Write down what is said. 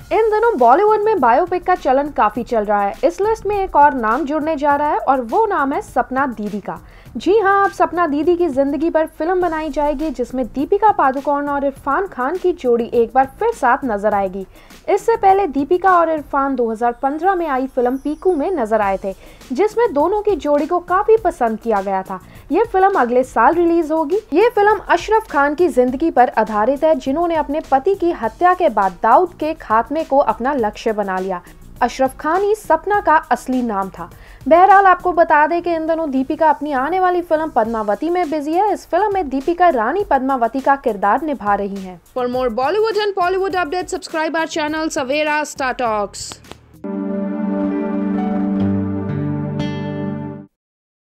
इन दिनों बॉलीवुड में बायोपिक का चलन काफी चल रहा है। इस लिस्ट में एक और नाम जुड़ने जा रहा है और वो नाम है सपना दीदी का। जी हाँ, अब सपना दीदी की जिंदगी पर फिल्म बनाई जाएगी जिसमें दीपिका पादुकोण और इरफान खान की जोड़ी एक बार फिर साथ नजर आएगी। इससे पहले दीपिका और इरफान 2015 में आई फिल्म पीकू में नजर आए थे, जिसमें दोनों की जोड़ी को काफी पसंद किया गया था। ये फिल्म अगले साल रिलीज होगी। ये फिल्म अशरफ खान की जिंदगी पर आधारित है, जिन्होंने अपने पति की हत्या के बाद दाऊद के खात्मे को अपना लक्ष्य बना लिया। अशरफ खान ही सपना का असली नाम था। बहरहाल आपको बता दें कि इन दिनों दीपिका अपनी आने वाली फिल्म पद्मावती में बिजी है। इस फिल्म में दीपिका रानी पद्मावती का किरदार निभा रही हैं। For more Bollywood and Bollywood update subscribe our channel Savera star talks.